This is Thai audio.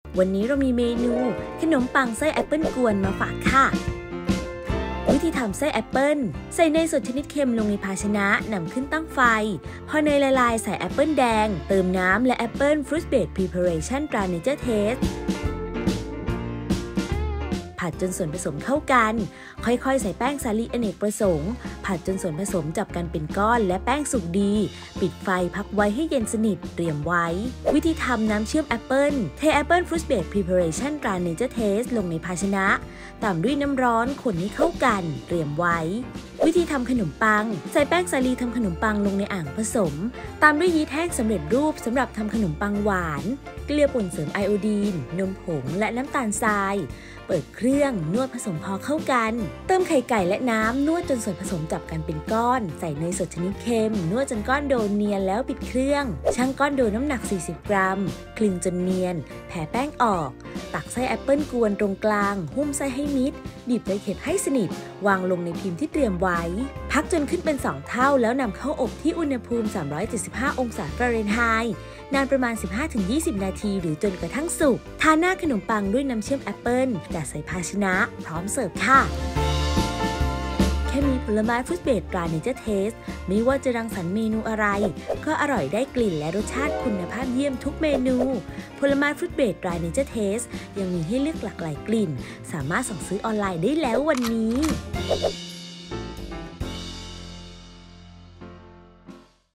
วันนี้เรามีเมนูขนมปังไส้แอปเปิลกวนมาฝากค่ะวิธีทำไส้แอปเปิลใส่เนยสดชนิดเค็มลงในภาชนะนำขึ้นตั้งไฟพอเนยละลายใส่แอปเปิลแดงเติมน้ำและแอปเปิลฟรุตเบสพรีเพาเรชั่นตราเนเจอร์เทสผัดจนส่วนผสมเข้ากันค่อยๆใส่แป้งสาลีอเนกประสงค์ผัดจนส่วนผสมจับกันเป็นก้อนและแป้งสุกดีปิดไฟพักไว้ให้เย็นสนิทเตรียมไว้วิธีทำน้ำเชื่อมแอปเปิลเทแอปเปิลฟรุตเบสพรีเพาเรชั่นตราเนเจอร์เทสลงในภาชนะตามด้วยน้ำร้อนคนให้เข้ากันเตรียมไว้วิธีทำขนมปังใส่แป้งสาลีทำขนมปังลงในอ่างผสมตามด้วยยีสต์แห้งสำเร็จรูปสำหรับทำขนมปังหวานเกลือป่นเสริมไอโอดีนนมผงและน้ำตาลทรายเปิดเครื่องนวดผสมพอเข้ากันเติมไข่ไก่และน้ำนวดจนส่วนผสมจับกันเป็นก้อนใส่เนยสดชนิดเค็มนวดจนก้อนโดเนียนแล้วปิดเครื่องชั่งก้อนโดน้ำหนัก40 กรัมคลึงจนเนียนแผ่แป้งออกตักไส้แอปเปิลกวนตรงกลางหุ้มไส้ให้มิดบีบไส้เข็ดให้สนิทวางลงในพิมพ์ที่เตรียมไว้พักจนขึ้นเป็น2เท่าแล้วนำเข้าอบที่อุณหภูมิ375องศาฟาเรนไฮต์นานประมาณ 15-20 นาทีหรือจนกระทั่งสุกทาหน้าขนมปังด้วยน้ำเชื่อมแอปเปิลจัดใส่ภาชนะพร้อมเสิร์ฟค่ะแค่มีผลไม้ฟรุตเบสตราเนเจอร์เทสไม่ว่าจะรังสรรค์เมนูอะไรก็อร่อยได้กลิ่นและรสชาติคุณภาพเยี่ยมทุกเมนูผลไม้ฟรุตเบสตราเนเจอร์เทสยังมีให้เลือกหลากหลายกลิ่นสามารถสั่งซื้อออนไลน์ได้แล้ววันนี้